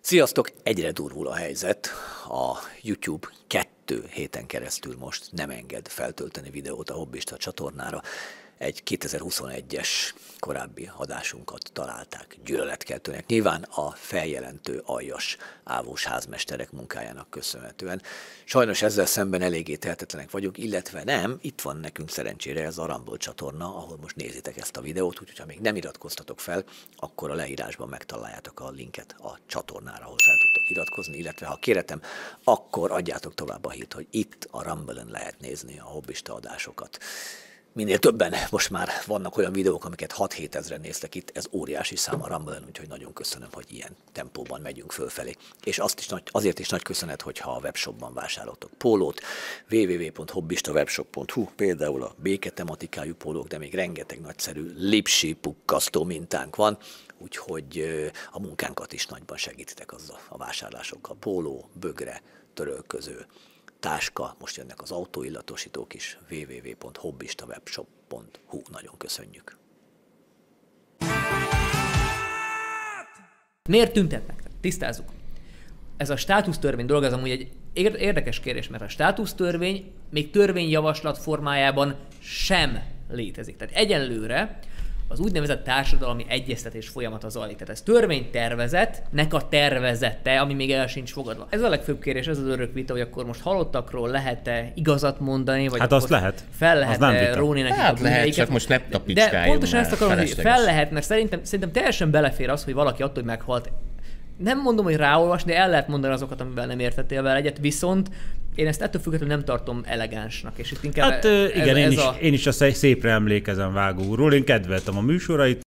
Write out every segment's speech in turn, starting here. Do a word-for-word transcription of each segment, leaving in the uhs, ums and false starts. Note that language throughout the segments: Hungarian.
Sziasztok! Egyre durvul a helyzet. A YouTube kettő héten keresztül most nem enged feltölteni videót a Hobbista csatornára. Egy kétezer-huszonegyes korábbi adásunkat találták gyűlöletkeltőnek. Nyilván a feljelentő aljas ávós házmesterek munkájának köszönhetően. Sajnos ezzel szemben eléggé tehetetlenek vagyunk, illetve nem, itt van nekünk szerencsére ez a Rumble csatorna, ahol most nézitek ezt a videót, úgyhogy ha még nem iratkoztatok fel, akkor a leírásban megtaláljátok a linket a csatornára, ahol fel tudtok iratkozni, illetve ha kéretem, akkor adjátok tovább a hírt, hogy itt a Rumble-en lehet nézni a Hobbista adásokat. Minél többen most már vannak olyan videók, amiket hat-hét ezren néztek itt, ez óriási szám a Rumble-en, úgyhogy nagyon köszönöm, hogy ilyen tempóban megyünk fölfelé. És azt is nagy, azért is nagy köszönet, hogyha a webshopban vásároltok pólót, double-u double-u double-u pont hobbista webshop pont hu, például a béke tematikájú pólók, de még rengeteg nagyszerű lipsi pukkasztó mintánk van, úgyhogy a munkánkat is nagyban segítitek azzal a vásárlásokkal. Póló, bögre, törölköző, táska, most jönnek az autóillatosítók is, double-u double-u double-u pont hobbista webshop pont hu. Nagyon köszönjük. Miért tüntetnek? Tisztázzuk. Ez a státusztörvény dolga, az amúgy egy érdekes kérdés, mert a státusztörvény még törvényjavaslat formájában sem létezik. Tehát egyenlőre az úgynevezett társadalmi egyeztetés folyamata zajlik. Tehát ez törvénytervezetnek a tervezete, ami még el sincs fogadva. Ez a legfőbb kérdés, ez az örök vita, hogy akkor most halottakról lehet-e igazat mondani, vagy hát azt lehet. Fel lehet róni nekik hát a bűneiket. lehet, csak most ne tapicskáljunk. De pontosan ezt akarom, hogy fel lehet, mert szerintem, szerintem teljesen belefér az, hogy valaki attól, hogy meghalt, nem mondom, hogy ráolvasni, de el lehet mondani azokat, amivel nem értettél vele egyet, viszont én ezt ettől függetlenül nem tartom elegánsnak, és itt inkább hát ez, igen, ez én, is, a... én is a szépre emlékezem Vágó úrról, én kedveltem a műsorait.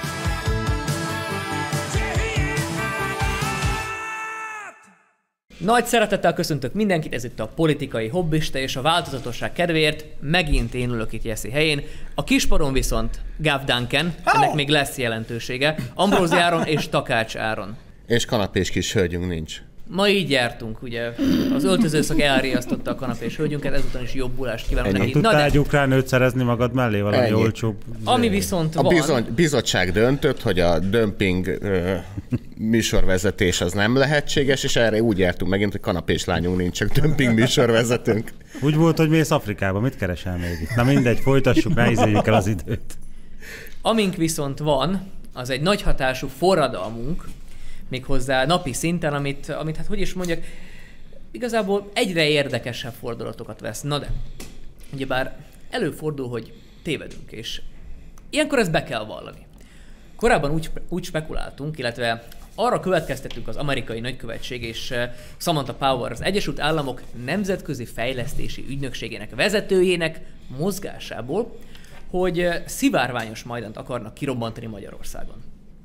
Nagy szeretettel köszöntök mindenkit, ez itt a Politikai Hobbista, és a változatosság kedvéért megint én ülök itt Jesse helyén. A kisparon viszont Gav Duncan, ennek még lesz jelentősége, Ambrózi Áron és Takács Áron. És kanapés kis hölgyünk nincs. Ma így jártunk, ugye. Az öltözőszak elriasztotta a kanapés hölgyünket, ezután is jobbulást kívánok neki. Tudtál egy ukrán nőt szerezni magad mellé, valami Ennyi. olcsóbb? Ami viszont a van... bizony, bizottság döntött, hogy a dömping ö, műsorvezetés az nem lehetséges, és erre úgy jártunk megint, hogy kanapés lányunk nincs, csak dömping műsorvezetőnk. Úgy volt, hogy mész Afrikába, mit keresel még itt? Na mindegy, folytassuk, ne izéljük el az időt. Amink viszont van, az egy nagy hatású forradalmunk, méghozzá napi szinten, amit, amit, hát hogy is mondjak, igazából egyre érdekesebb fordulatokat vesz. Na de, ugyebár előfordul, hogy tévedünk, és ilyenkor ezt be kell vallani. Korábban úgy, úgy spekuláltunk, illetve arra következtettünk az amerikai nagykövetség és Samantha Power, az Egyesült Államok Nemzetközi Fejlesztési Ügynökségének vezetőjének mozgásából, hogy szivárványos majdant akarnak kirobbantani Magyarországon.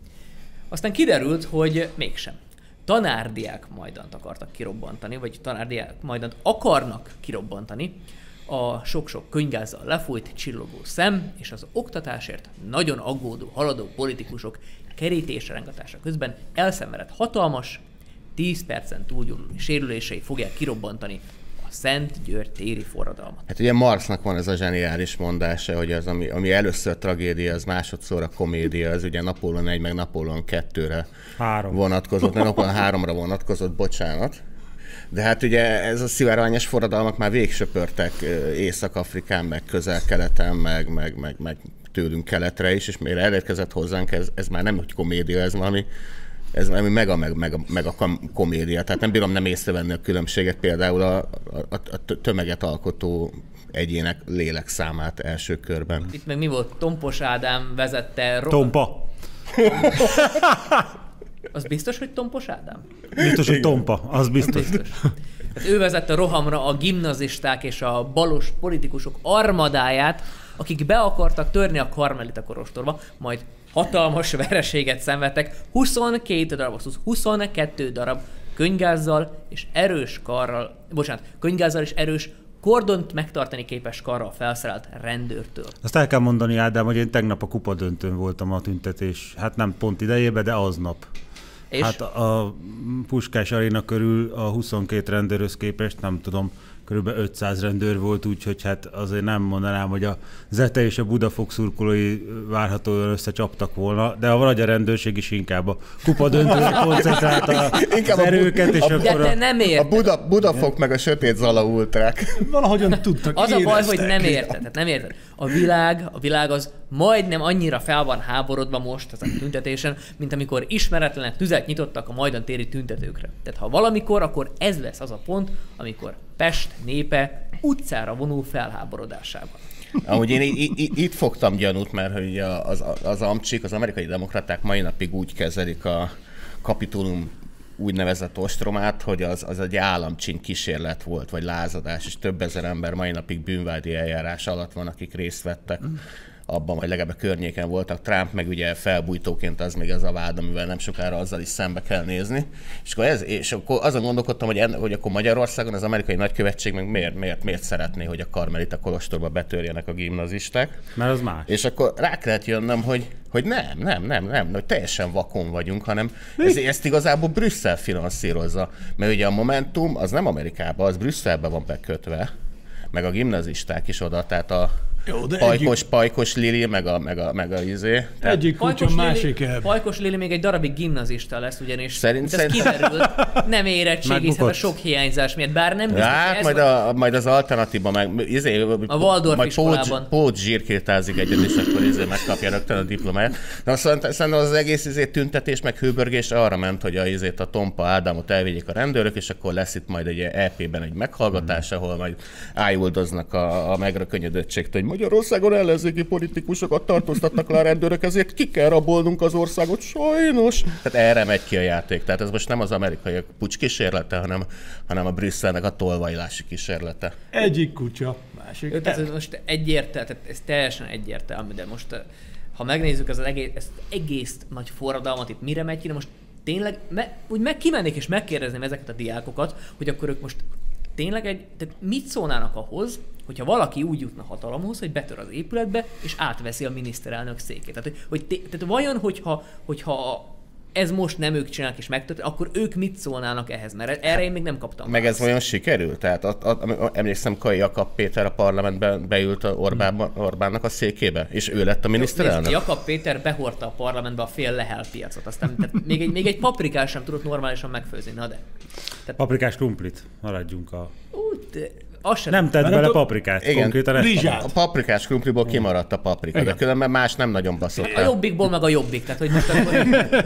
Aztán kiderült, hogy mégsem. Tanárdiák majdant akartak kirobbantani, vagy tanárdiák majdant akarnak kirobbantani a sok-sok könyvgázzal lefújt csillogó szem, és az oktatásért nagyon aggódó, haladó politikusok kerítésre rángatása közben elszenvedett hatalmas, tíz percen túlgyúló sérülései fogják kirobbantani a Szent György téri forradalmat. Hát ugye Marxnak van ez a zseniális mondása, hogy az, ami, ami először tragédia, az másodszor a komédia, az ugye Napóleon egy meg Napóleon kettőre Három. vonatkozott, nem Napóleon háromra vonatkozott, bocsánat. De hát ugye ez a szivárványos forradalmak már végsöpörtek Észak-Afrikán, meg Közel-Keleten, meg, meg, meg, meg tőlünk keletre is, és mire elérkezett hozzánk, ez, ez már nem hogy komédia, ez valami, ez valami mega, meg, meg, meg a komédia. Tehát nem bírom nem észrevenni a különbséget, például a, a, a tömeget alkotó egyének lélekszámát első körben. Itt meg mi volt? Tompos Ádám vezette... Ro- Tompa. Az biztos, hogy Tompos Ádám? Biztos, hogy Tompa, az biztos. biztos. Hát ő vezette rohamra a gimnazisták és a balos politikusok armadáját, akik be akartak törni a karmelita kolostorba, majd hatalmas vereséget szenvedtek, huszonkét darab, huszonkettő darab könyvgázzal és erős karral, bocsánat, könyvgázzal és erős kordont megtartani képes karral felszerelt rendőrtől. Azt el kell mondani, Ádám, hogy én tegnap a kupadöntőn voltam a tüntetés, hát nem pont idejében, de aznap. És? Hát a Puskás Aréna körül a huszonkét rendőrhöz képest, nem tudom, körülbelül ötszáz rendőr volt, úgyhogy hát azért nem mondanám, hogy a Zete és a Budafok szurkolói várhatóan összecsaptak volna, de a Varagya rendőrség is inkább a kupa döntőre koncentrálta az erőket, és a, akkor a, nem a Buda, Budafok meg a Sötét Zala ultrák. Valahogyan tudtak, az éreztek. a baj, hogy nem érted, tehát nem érted. A világ, a világ az majdnem annyira fel van háborodva most ezen a tüntetésen, mint amikor ismeretlenek tüzet nyitottak a Majdan téri tüntetőkre. Tehát ha valamikor, akkor ez lesz az a pont, amikor Pest népe utcára vonul felháborodásában. Ahogy én i- i- itt fogtam gyanút, mert hogy az, az amcsik, az amerikai demokraták mai napig úgy kezelik a Kapitolum úgynevezett ostromát, hogy az, az egy államcsin kísérlet volt, vagy lázadás, és több ezer ember mai napig bűnvádi eljárás alatt van, akik részt vettek abban, vagy legalább a környéken voltak. Trump meg ugye felbújtóként az még az a vád, amivel nem sokára azzal is szembe kell nézni. És akkor, ez, és akkor azon gondolkodtam, hogy, en, hogy akkor Magyarországon az amerikai nagykövetség meg miért, miért, miért szeretné, hogy a Karmelita kolostorba betörjenek a gimnazisták. mert az más. És akkor rá kellett jönnöm, hogy, hogy nem, nem, nem, nem, hogy teljesen vakon vagyunk, hanem ez, ezt igazából Brüsszel finanszírozza. Mert ugye a Momentum az nem Amerikában, az Brüsszelbe van bekötve, meg a gimnazisták is oda, tehát a Jó, de pajkos, egyik, pajkos Lili, meg a, meg a, meg a izé. Tehát egyik kutya, Pajkos másik Lili, el. Pajkos Lili még egy darabig gimnazista lesz, ugyanis Szerint- ez szerint- kiderült, nem érettségizhet a Megbukott. sok hiányzás miatt, bár nem biztos, hát ez majd, a, majd az alternatíva meg izé, A Waldorf majd iskolában. pót, pót zsírkirtázik egyet, és akkor izé megkapja rögtön a diplomáját. Na, szerintem az egész izé tüntetés, meg hőbörgés arra ment, hogy a, izét, a Tompa Ádámot elvigyék a rendőrök, és akkor lesz itt majd egy é pében egy meghallgatás, ahol majd ájuldoznak a, a megrökönyödöttségtől, hogy Magyarországon ellenzéki politikusokat tartóztatnak le a rendőrök, ezért ki kell rabolnunk az országot, sajnos. Tehát erre megy ki a játék. Tehát ez most nem az amerikai pucs kísérlete, hanem, hanem a Brüsszelnek a tolvajlási kísérlete. Egyik kutya, másik Jó, tehát el. ez most egyértelmű, tehát ez teljesen egyértelmű, de most ha megnézzük ez az egész, ezt egész nagy forradalmat, itt mire megy ki, de most tényleg me, úgy meg kimennék és megkérdezném ezeket a diákokat, hogy akkor ők most tényleg egy, tehát mit szólnának ahhoz, hogyha valaki úgy jutna hatalomhoz, hogy betör az épületbe, és átveszi a miniszterelnök székét. Tehát, hogy, hogy té, tehát vajon, hogyha, hogyha ez most nem ők csinálnak és megtörténik, akkor ők mit szólnának ehhez? Mert erre én még nem kaptam. Meg ez választ. olyan sikerült? Tehát a, a, a, emlékszem, Kai Jakab Péter a parlamentben beült a Orbán, Orbánnak a székébe, és ő lett a miniszterelnök. Nézd, Jakab Péter behordta a parlamentbe a fél Lehel piacot, aztán tehát még, egy, még egy paprikás sem tudott normálisan megfőzni, na de. Paprikás krumplit, maradjunk a... Úgy, de az sem. Nem tett Mert bele a- paprikát, Igen. konkrétan ezt Rizsát. A paprikás krumpliból kimaradt a paprika, de Igen. különben más nem nagyon baszott A el. jobbikból meg a jobbik, tehát hogy most akkor...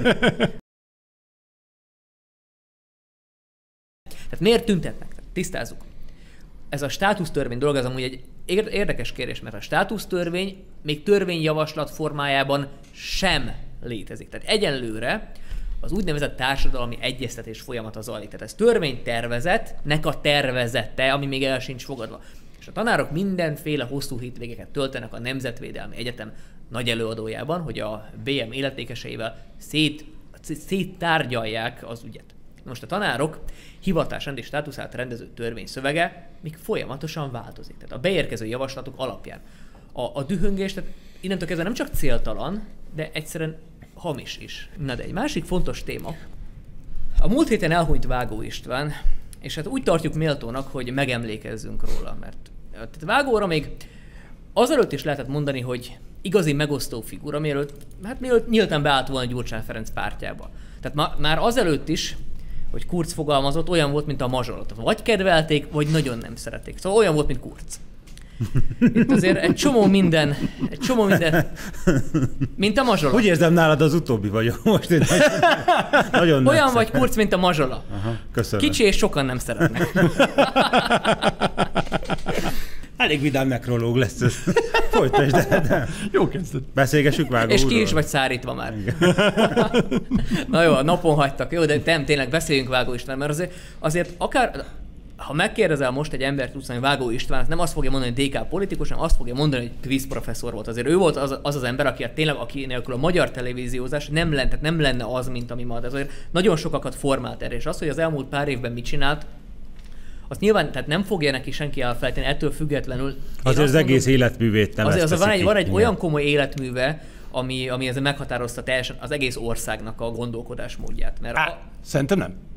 Tehát miért tüntetnek? Tehát tisztázzuk. Ez a státusztörvény dolga, az amúgy egy ér- érdekes kérdés, mert a státusztörvény még törvényjavaslat formájában sem létezik. Tehát egyenlőre az úgynevezett társadalmi egyeztetés folyamata zajlik. Tehát ez törvénytervezetnek a tervezete, ami még el sincs fogadva. És a tanárok mindenféle hosszú hétvégeket töltenek a Nemzetvédelmi Egyetem nagy előadójában, hogy a bé em illetékeseivel szét, széttárgyalják az ügyet. Most a tanárok hivatásrendi státuszát rendező törvény szövege még folyamatosan változik. Tehát a beérkező javaslatok alapján. A, a dühöngés, tehát innentől kezdve nem csak céltalan, de egyszerűen hamis is. Na de egy másik fontos téma. A múlt héten elhunyt Vágó István, és hát úgy tartjuk méltónak, hogy megemlékezzünk róla, mert tehát Vágóra még azelőtt is lehetett mondani, hogy igazi megosztó figura, mielőtt, hát mielőtt nyíltan beállt volna Gyurcsány Ferenc pártjába. Tehát ma, már azelőtt is, hogy Kurz fogalmazott, olyan volt, mint a mazsola. Tehát vagy kedvelték, vagy nagyon nem szerették. Szóval olyan volt, mint Kurz. Itt azért egy csomó minden, egy csomó minden, mint a mazsola. Úgy érzem, nálad az utóbbi vagyok most. Én nagyon, nagyon Olyan nem vagy szeretem. Kurz, mint a mazsola. Aha, köszönöm. Kicsi és sokan nem szeretnek. Elég vidám nekrológ lesz ez. Folytasd, de, de. Jó kezdet. Beszélgessük Vágó És ki úrról. is vagy szárítva már. Na jó, a napon hagytak. Jó, de nem, tényleg beszéljünk Vágó István, mert azért, azért akár, ha megkérdezel most egy embert, tudsz, hogy Vágó István, nem azt fogja mondani, hogy dé ká politikus, hanem azt fogja mondani, hogy kvíz professzor volt. Azért ő volt az az, az ember, aki tényleg, aki nélkül a magyar televíziózás nem lenne, tehát nem lenne az, mint ami ma. De azért nagyon sokakat formált erre, és az, hogy az elmúlt pár évben mit csinált, azt nyilván, tehát nem fogja neki senki elfelejteni, ettől függetlenül. Azért az egész életművét nem azért, ezt azért van teszi egy, ki. van egy Igen. olyan komoly életműve, ami, ami ezzel meghatározta teljesen az egész országnak a gondolkodásmódját. Mert a, Á, szerintem nem.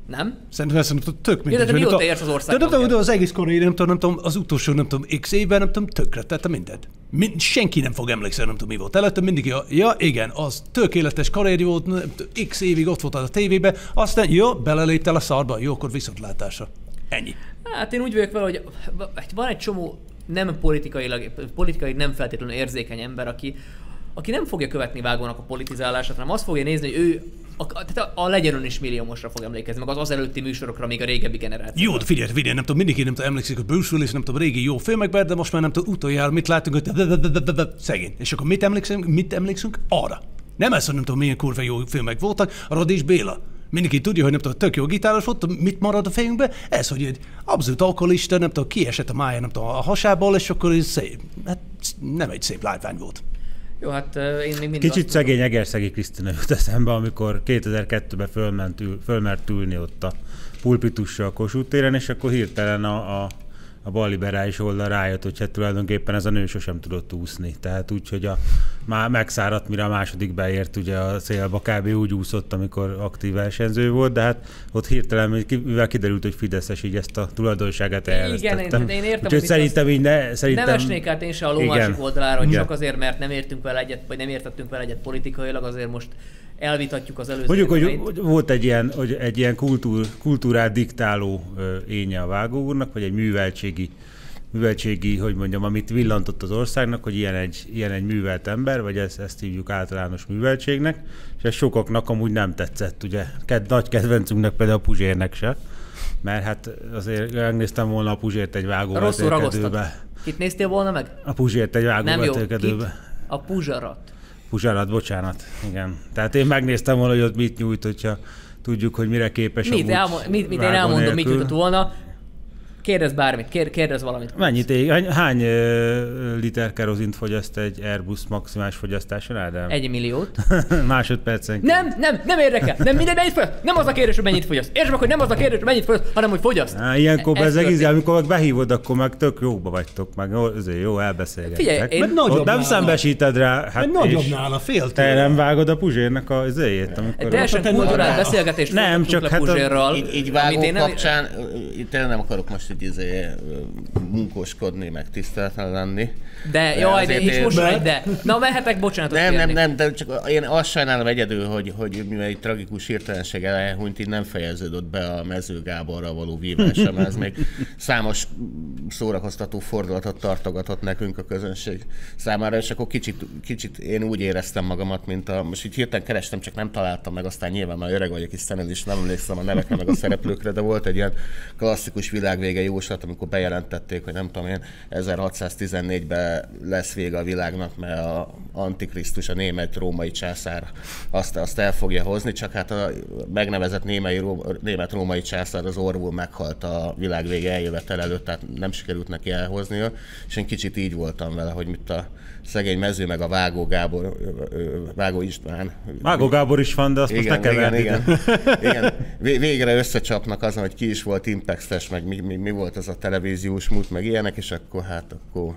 Nem? Szerintem, szerintem tök mindegy. Ja, de hogy mióta nem érsz az tudom- országban? De, de, de az egész korai, nem tudom, nem tudom, az utolsó, nem tudom, x évben, nem tudom, tökre tette mindent. Mind, senki nem fog emlékszni, nem tudom, mi volt előtte, mindig, ja, ja igen, az tökéletes karrier volt, nem tudom, x évig ott volt a tévében, aztán jó, beleléptél a szarba, jó, akkor viszontlátásra. Ennyi. Hát én úgy vagyok vele, hogy van egy csomó nem politikailag, politikai nem feltétlenül érzékeny ember, aki, aki nem fogja követni Vágónak a politizálását, hanem azt fogja nézni, hogy ő a, tehát a, a Legyen is milliómosra fog emlékezni, meg az az előtti műsorokra, még a régebbi generáció. Jó, de figyelj, figyelj, nem tudom, mindenki nem tudom, emlékszik a Bruce Willis, nem tudom, régi jó filmekben, de most már nem tudom, utoljára mit látunk, hogy szegény. És akkor mit emlékszünk? Mit emlékszünk? Arra. Nem ez, hogy nem tudom, milyen kurva jó filmek voltak, a Rod és Béla. Mindenki tudja, hogy nem tudom, tök jó gitáros volt, mit marad a fejünkbe? Ez, hogy egy abszolút alkoholista, nem tudom, kiesett a mája, nem tudom, a hasából, és akkor ez szép. Hát nem egy szép látvány volt. Jó, hát uh, én még mindig Kicsit azt szegény Egerszegi Krisztina jut eszembe, amikor kétezer-kettőben fölment ül, fölmert ülni ott a pulpitussal a Kossuth téren, és akkor hirtelen a, a, a balliberális oldal rájött, hogy hát tulajdonképpen ez a nő sosem tudott úszni. Tehát úgy, hogy a, már megszáradt, mire a második beért ugye a célba, kb. Úgy úszott, amikor aktív versenyző volt, de hát ott hirtelen, mivel kiderült, hogy fideszes, így ezt a tulajdonságát elvesztettem. Igen, én, én értem, úgyhogy szerintem így ne, szerintem... Nem esnék át én se a ló Igen. másik oldalára, hogy Igen. csak azért, mert nem értünk vele egyet, vagy nem értettünk vele egyet politikailag, azért most elvitatjuk az előző Mondjuk, hogy, érveit. hogy volt egy ilyen, hogy egy ilyen kultúr, kultúrát diktáló ö, énje a Vágó úrnak, vagy egy műveltségi, műveltségi, hogy mondjam, amit villantott az országnak, hogy ilyen egy, ilyen egy művelt ember, vagy ezt, ezt hívjuk általános műveltségnek, és ez sokaknak amúgy nem tetszett, ugye. Ked, nagy kedvencünknek például a Puzsérnek se, mert hát azért megnéztem volna a Puzsért egy Vágó Rosszul vetélkedőbe. ragoztak. Kit néztél volna meg? A Puzsért egy Vágó Nem jó. Kit? vetélkedőbe. A Puzsarat. Puzsarat, bocsánat, igen. Tehát én megnéztem volna, hogy ott mit nyújt, hogyha tudjuk, hogy mire képes Mit, amúgy elmo- mit, mit én Vágó elmondom, mit nélkül. jutott volna. Kérdezz bármit, kér, kérdezz valamit. Mennyit ég? Hány, hány ö, liter kerozint fogyaszt egy Airbus maximális fogyasztáson, Ádám? Egy milliót. Másodpercenként. Nem, nem, nem érdekel. Nem mindegy, mennyit fogyaszt. Nem az a kérdés, hogy mennyit fogyaszt. Értsd meg, hogy nem az a kérdés, hogy mennyit fogyaszt, hanem hogy fogyaszt. Á, ilyenkor Ez ez egész, történik. amikor meg behívod, akkor meg tök jóba vagytok, meg jó, azért jó elbeszélgettek. Figyelj, én- Mert nagyobb Ott nem nála. szembesíted rá, hát Egy nagyobb és nála, fél te tőle. nem vágod a Puzsérnak a zéjét, amikor... Egy teljesen Te kulturált nagyon- beszélgetést Nem, folytattunk csak le hát a- Puzsérral, Így, így amit Vágó én nem- kapcsán, itt tényleg nem akarok most egy izé, munkoskodni, meg tiszteletlen lenni. De, jaj, de azért és én- most De- egy de. Na, mehetek bocsánatot Nem, nem, kérni. nem, de csak én azt sajnálom egyedül, hogy, hogy mivel egy tragikus hirtelenség elhunyt, így nem fejeződött be a Mező Gáborral való vívása, mert ez még számos szórakoztató fordulatot tartogatott nekünk a közönség számára, és akkor kicsit, kicsit én úgy éreztem magamat, mint a, most így hirtelen kerestem, csak nem találtam meg, aztán nyilván már öreg vagyok, és szened is nem emlékszem a nevekre, meg a szereplőkre, de volt egy ilyen klasszikus világvége jóslat, amikor bejelentették, hogy nem tudom én, ezerhatszáztizennégyben lesz vége a világnak, mert a Antikrisztus, a német római császár azt, azt el fogja hozni, csak hát a megnevezett némei, német római császár az orvul meghalt a világ vége eljövetel előtt, tehát nem sikerült neki elhoznia, és én kicsit így voltam vele, hogy mit a szegény Mező, meg a Vágó Gábor, Vágó István. Vágó Gábor is van, de azt Igen, most ne keverd igen, ide. igen, igen. Vég- Végre összecsapnak azon, hogy ki is volt Impexes, meg mi, mi, mi volt az a televíziós múlt, meg ilyenek, és akkor hát akkor,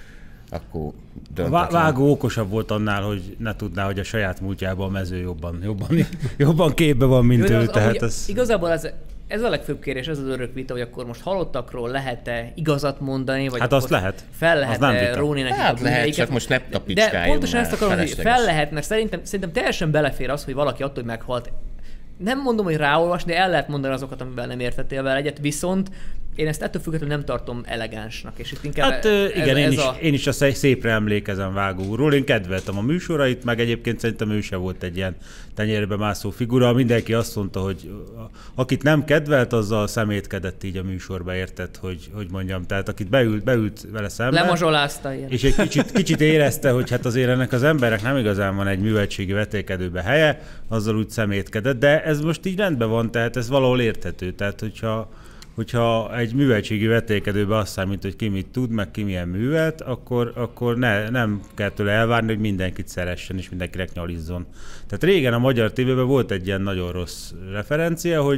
akkor A döntetlen. Vá- Vágó okosabb volt annál, hogy ne tudná, hogy a saját múltjában a Mező jobban, jobban, jobban képbe van, mint Jó, ő. az- Tehát amúgy ez... Igazából ez, ez a legfőbb kérdés, ez az örök vita, hogy akkor most halottakról lehet-e igazat mondani, vagy Hát akkor azt lehet. fel Az nem lehet-e vita. róni nekik Hát a lehet, bűneiket. csak most ne De tapicskáljunk pontosan már, ezt akarom, hogy felesleges. fel lehet, mert szerintem, szerintem teljesen belefér az, hogy valaki attól, hogy meghalt. Nem mondom, hogy ráolvasni, de el lehet mondani azokat, amivel nem értettél vele egyet, viszont én ezt ettől függetlenül nem tartom elegánsnak, és itt inkább Hát ö, igen, ez, én, ez is, a... én is a szé- szépre emlékezem Vágó úrról. Én kedveltem a műsorait, meg egyébként szerintem ő se volt egy ilyen tenyérbe mászó figura. Mindenki azt mondta, hogy akit nem kedvelt, azzal szemétkedett így a műsorba, érted, hogy, hogy mondjam. Tehát akit beült, beült vele szembe, Lemazsolázta ilyen. és egy kicsit, kicsit érezte, hogy hát azért ennek az emberek nem igazán van egy műveltségi vetélkedőbe helye, azzal úgy szemétkedett, de ez most így rendben van, tehát ez valahol érthető. Tehát hogyha hogyha egy műveltségi vetélkedőben azt számít, hogy ki mit tud, meg ki milyen művelt, akkor, akkor ne, nem kell tőle elvárni, hogy mindenkit szeressen és mindenkinek nyalizzon. Tehát régen a magyar tévében volt egy ilyen nagyon rossz referencia, hogy,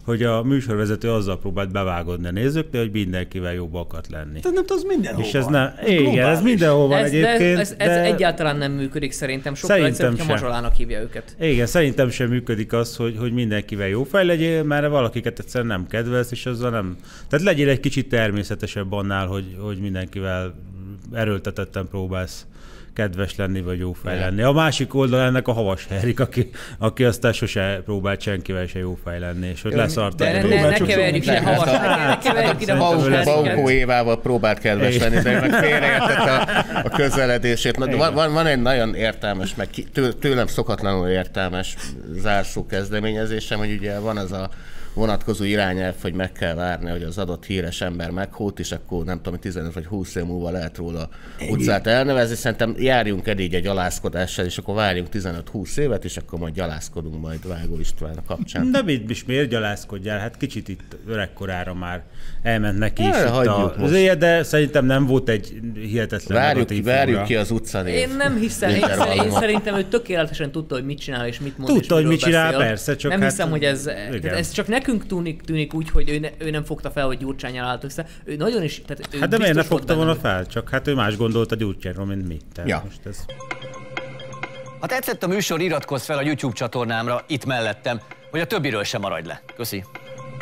hogy a műsorvezető azzal próbált bevágodni a nézőknél, hogy mindenkivel jobb akart lenni. Ez nem tudom, az mindenhol És ez van. nem, igen, ez mindenhol van ez, egyébként. Ez, ez, ez egyáltalán nem működik szerintem. Sokkal Szerintem egyszerűbb, ha mazsolának hívja őket. Igen, szerintem sem működik az, hogy, hogy mindenkivel jó fej legyél, mert valakiket egyszerűen nem kedvelsz, és azzal nem... Tehát legyél egy kicsit természetesebb annál, hogy, hogy mindenkivel erőltetetten próbálsz kedves lenni, vagy jó fej lenni. A másik oldal ennek a Havas Henrik, aki, aki aztán sose próbált senkivel se jó fej lenni, és hogy leszart. De ne, ne, ne keverjük ide Havas, ne keverjük ide Havas Baukó Évával próbált kedves lenni, de meg félreértett a, a közeledését. Na, van, van, van egy nagyon értelmes, meg tőlem szokatlanul értelmes zárszó kezdeményezésem, hogy ugye van az a vonatkozó irányelv, hogy meg kell várni, hogy az adott híres ember meghót, és akkor nem tudom, tizenöt vagy húsz év múlva lehet róla utcát elnevezni. Szerintem járjunk eddig egy gyalázkodással, és akkor várjunk tizenöt-húsz évet, és akkor majd gyalázkodunk majd Vágó István kapcsán. De mit is miért gyalázkodjál? Hát kicsit itt öregkorára már elment neki is El, itt a, az éjjel, de szerintem nem volt egy hihetetlen várjuk, negatív várjuk fóra. ki az utcanév. Én nem hiszem, én, szerint, én szerintem ő tökéletesen tudta, hogy mit csinál és mit mond. Tudta, és hogy mit csinál, beszél. persze, csak nem hát, hiszem, hogy ez, igen. ez csak nekünk tűnik, tűnik úgy, hogy ő, ne, ő nem fogta fel, hogy Gyurcsánnyal állt össze. Ő nagyon is... Tehát ő Hát de miért ne biztos fogta volt volna benne, fel? Csak hát ő más gondolt a Gyurcsányról, mint mi. Tehát Ja. most ez... Ha tetszett a műsor, iratkozz fel a YouTube csatornámra itt mellettem, hogy a többiről sem maradj le. Köszi.